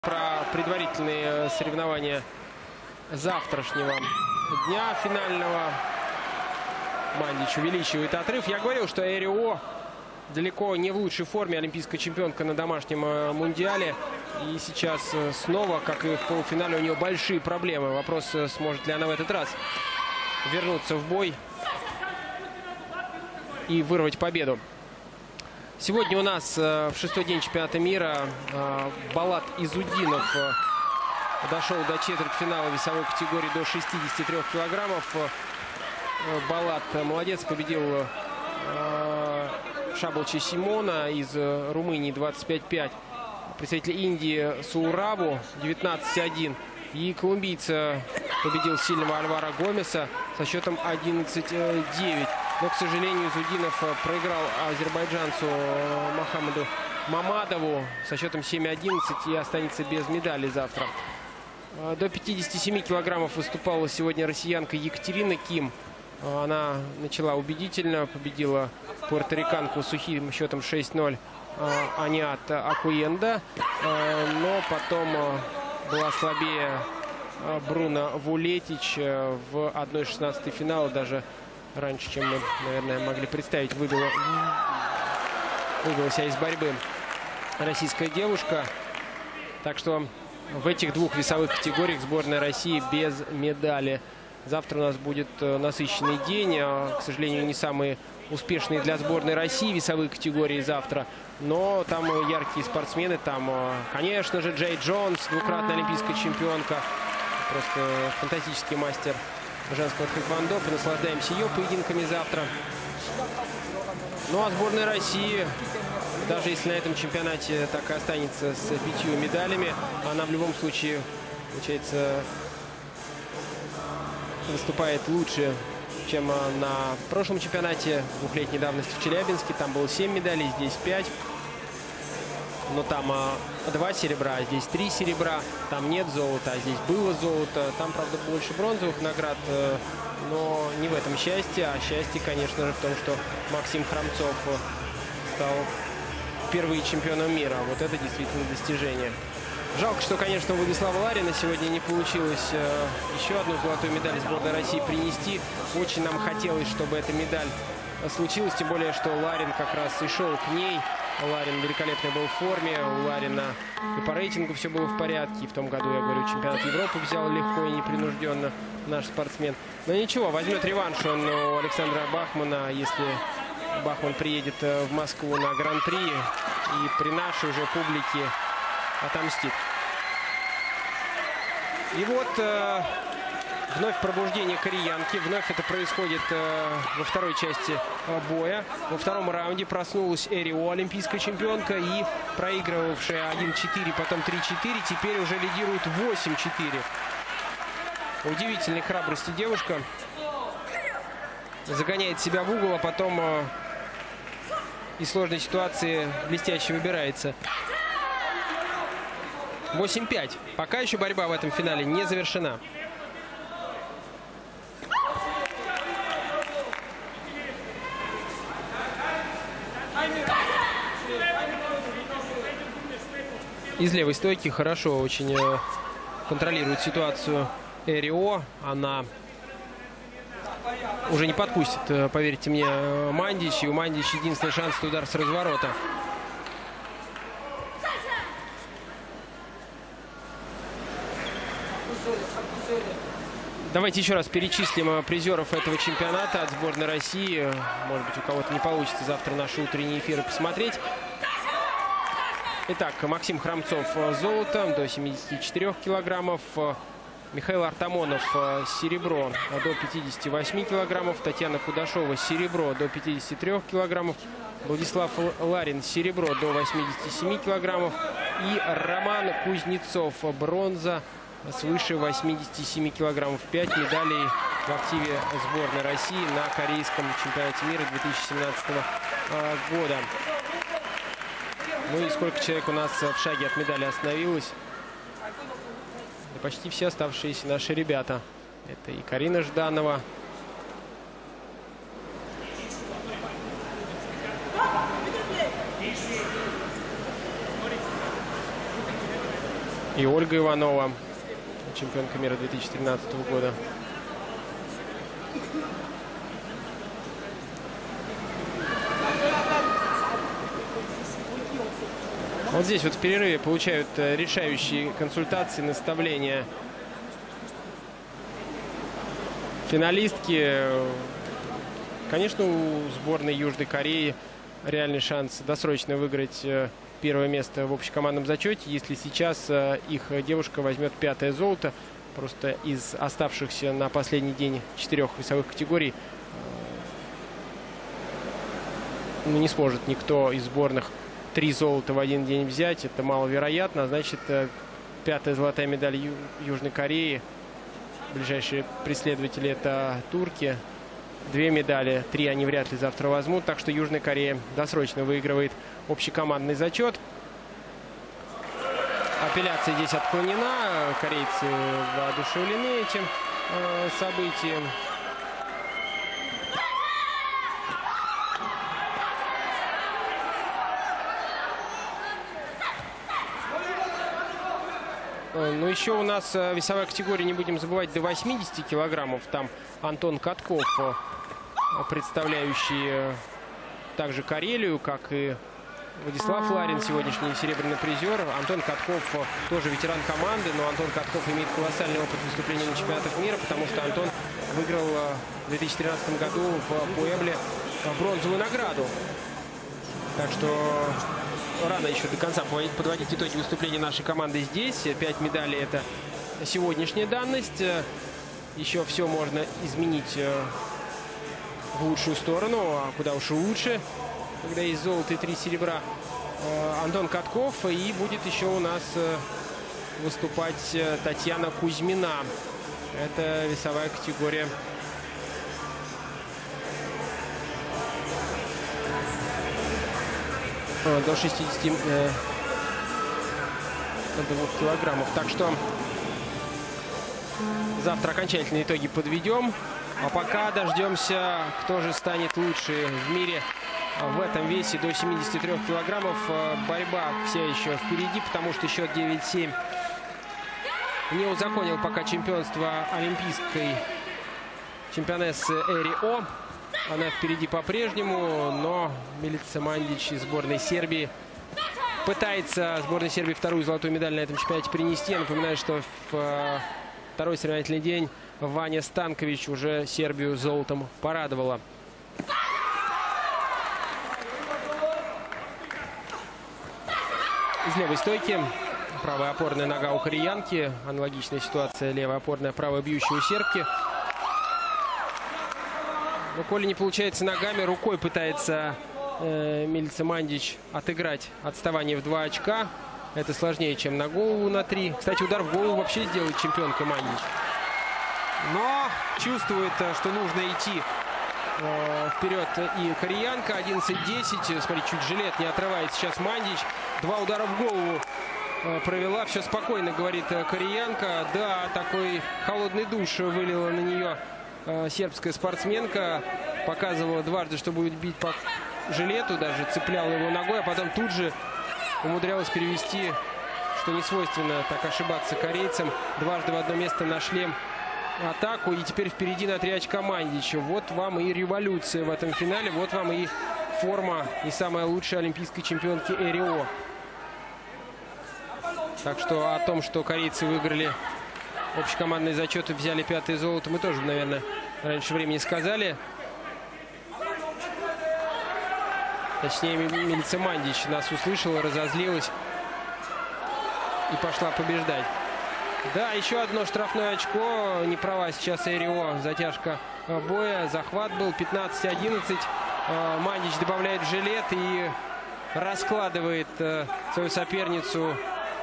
Про предварительные соревнования завтрашнего дня финального. Мандич увеличивает отрыв. Я говорил, что Эрио далеко не в лучшей форме. Олимпийская чемпионка на домашнем мундиале. И сейчас снова, как и в полуфинале, у нее большие проблемы. Вопрос, сможет ли она в этот раз вернуться в бой и вырвать победу. Сегодня у нас в шестой день чемпионата мира Балат Изудинов дошел до четвертьфинала весовой категории до 63 килограммов. Балат молодец, победил Шабалчи Симона из Румынии 25-5. Представитель Индии Саураву 19-1. И колумбийца победил сильного Альвара Гомеса со счетом 11-9. Но, к сожалению, Изудинов проиграл азербайджанцу Мохаммеду Мамадову со счетом 7-11 и останется без медали завтра. До 57 килограммов выступала сегодня россиянка Екатерина Ким. Она начала убедительно, победила пуэрториканку сухим счетом 6-0 Аниат Акуенда. Но потом была слабее Бруно Вулетич в 1/16 финала, даже раньше, чем мы, наверное, могли представить, выбила себя из борьбы российская девушка. Так что в этих двух весовых категориях сборная России без медали. Завтра у нас будет насыщенный день. К сожалению, не самые успешные для сборной России весовые категории завтра. Но там яркие спортсмены. Там, конечно же, Джей Джонс, двукратная олимпийская чемпионка. Просто фантастический мастер женского тхэквондо. Наслаждаемся ее поединками завтра. Ну а сборная России, даже если на этом чемпионате так и останется с 5 медалями, она в любом случае, получается, выступает лучше, чем на прошлом чемпионате двухлетней давности в Челябинске. Там было 7 медалей, здесь 5. Но там 2 серебра, а здесь 3 серебра. Там нет золота, а здесь было золото. Там, правда, больше бронзовых наград, но не в этом счастье. А счастье, конечно же, в том, что Максим Храмцов стал впервые чемпионом мира. Вот это действительно достижение. Жалко, что, конечно, у Владислава Ларина сегодня не получилось еще одну золотую медаль сборной России принести. Очень нам хотелось, чтобы эта медаль случилась, тем более, что Ларин как раз и шел к ней. Ларин великолепно был в форме, у Ларина и по рейтингу все было в порядке. И в том году, я говорю, чемпионат Европы взял легко и непринужденно наш спортсмен. Но ничего, возьмет реванш он у Александра Бахмана, если Бахман приедет в Москву на Гран-при и при нашей уже публике отомстит. И вот вновь пробуждение кореянки. Вновь это происходит во второй части боя. Во втором раунде проснулась Эрио, олимпийская чемпионка, и проигрывавшая 1-4, потом 3-4, теперь уже лидирует 8-4. Удивительной храбрости девушка. Загоняет себя в угол, а потом из сложной ситуации блестяще выбирается. 8-5. Пока еще борьба в этом финале не завершена. Из левой стойки хорошо очень контролирует ситуацию Эрио. Она уже не подпустит, поверьте мне, Мандич. И у Мандич единственный шанс — удар с разворота. Давайте еще раз перечислим призеров этого чемпионата от сборной России. Может быть, у кого-то не получится завтра наши утренние эфиры посмотреть. Итак, Максим Храмцов золото до 74 килограммов. Михаил Артамонов серебро до 58 килограммов. Татьяна Кудашова серебро до 53 килограммов. Владислав Ларин серебро до 87 килограммов. И Роман Кузнецов бронза свыше 87 килограммов. 5 медалей в активе сборной России на корейском чемпионате мира 2017 года. Ну и сколько человек у нас в шаге от медали остановилось? Да почти все оставшиеся наши ребята. Это и Карина Жданова, И Ольга Иванова, чемпионка мира 2013 года. Вот здесь вот в перерыве получают решающие консультации, наставления финалистки. Конечно, у сборной Южной Кореи реальный шанс досрочно выиграть первое место в общекомандном зачете, если сейчас их девушка возьмет 5-е золото. Просто из оставшихся на последний день 4 весовых категорий не сможет никто из сборных 3 золота в один день взять. Это маловероятно. Значит, 5-я золотая медаль Южной Кореи. Ближайшие преследователи — это турки. 2 медали, 3 они вряд ли завтра возьмут. Так что Южная Корея досрочно выигрывает общекомандный зачет. Апелляция здесь отклонена. Корейцы воодушевлены этим событием. Ну, еще у нас весовая категория, не будем забывать, до 80 килограммов. Там Антон Катков, представляющий также Карелию, как и Владислав Ларин, сегодняшний серебряный призер. Антон Катков тоже ветеран команды, но Антон Катков имеет колоссальный опыт выступления на чемпионатах мира, потому что Антон выиграл в 2013 году в Пуэбле бронзовую награду. Так что рано еще до конца подводить итоги выступления нашей команды здесь. 5 медалей — это сегодняшняя данность. Еще все можно изменить в лучшую сторону, а куда уж и лучше, когда есть золото и 3 серебра. Антон Катков, и будет еще у нас выступать Татьяна Кузьмина. Это весовая категория до 62 килограммов. Так что завтра окончательные итоги подведем. А пока дождемся, кто же станет лучше в мире в этом весе до 73 килограммов. Борьба вся еще впереди, потому что счет 9-7 не узаконил пока чемпионство олимпийской чемпионессы Эри О. Она впереди по-прежнему, но Милица Мандич из сборной Сербии пытается сборной Сербии вторую золотую медаль на этом чемпионате принести. Я напоминаю, что в второй соревновательный день Ваня Станкович уже Сербию золотом порадовала. Из левой стойки правая опорная нога у кореянки. Аналогичная ситуация: левая опорная, правая бьющая у сербки. Но коли не получается ногами, рукой пытается Милица Мандич отыграть отставание в 2 очка. Это сложнее, чем на голову на 3. Кстати, удар в голову вообще сделает чемпионка Мандич. Но чувствует, что нужно идти вперед и кореянка. 11-10. Смотри, чуть жилет не отрывает сейчас Мандич. 2 удара в голову провела. Все спокойно, говорит кореянка. Да, такой холодный душ вылила на нее сербская спортсменка. Показывала дважды, что будет бить по жилету. Даже цепляла его ногой. А потом тут же умудрялась перевести, что не свойственно так ошибаться корейцам. Дважды в одно место на шлем атаку. И теперь впереди на 3 очка Мандича. Вот вам и революция в этом финале. Вот вам и форма не самая лучшая олимпийской чемпионки Эри О. Так что о том, что корейцы выиграли общекомандный зачет и взяли 5-е золото, мы тоже, наверное, раньше времени сказали. Точнее, Милица Мандич нас услышала, разозлилась и пошла побеждать. Да, еще одно штрафное очко. Не права сейчас Эри О. Затяжка боя. Захват был 15-11. Мандич добавляет жилет и раскладывает свою соперницу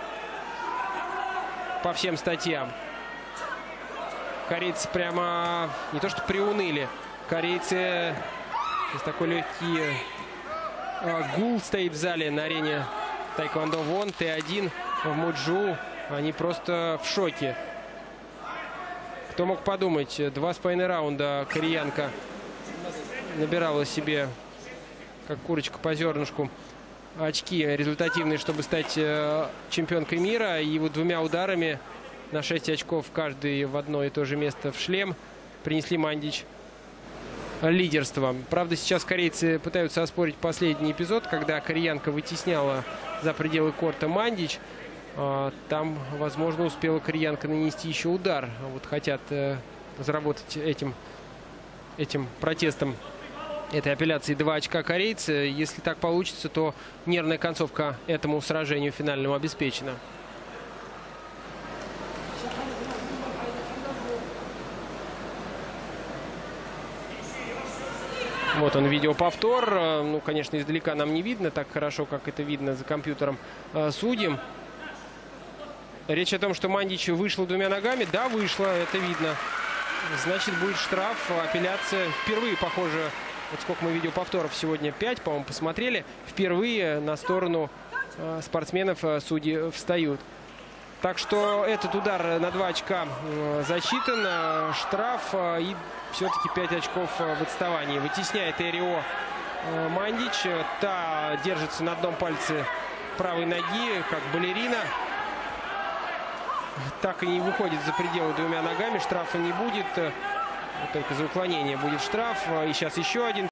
по всем статьям. Корейцы прямо не то что приуныли. Корейцы, здесь такой легкий гул стоит в зале на арене Таэквондо Вон. Т1 в Муджу. Они просто в шоке. Кто мог подумать, 2,5 раунда кореянка набирала себе, как курочка по зернышку, очки результативные, чтобы стать чемпионкой мира. И вот 2 ударами на 6 очков каждый в одно и то же место в шлем принесли Мандич лидерство. Правда, сейчас корейцы пытаются оспорить последний эпизод, когда кореянка вытесняла за пределы корта Мандич. Там, возможно, успела кореянка нанести еще удар. Вот хотят заработать этим протестом этой апелляции 2 очка корейцы. Если так получится, то нервная концовка этому сражению финальному обеспечена. Вот он, видеоповтор. Ну, конечно, издалека нам не видно так хорошо, как это видно за компьютером судьям. Речь о том, что Мандич вышла 2 ногами. Да, вышла, это видно. Значит, будет штраф, апелляция. Впервые, похоже, вот сколько мы видеоповторов сегодня, 5, по-моему, посмотрели. Впервые на сторону спортсменов судьи встают. Так что этот удар на 2 очка засчитан. Штраф и все-таки 5 очков в отставании. Вытесняет Эрио Мандич. Та держится на одном пальце правой ноги, как балерина. Так и не выходит за пределы 2 ногами. Штрафа не будет. Только за уклонение будет штраф. И сейчас еще один.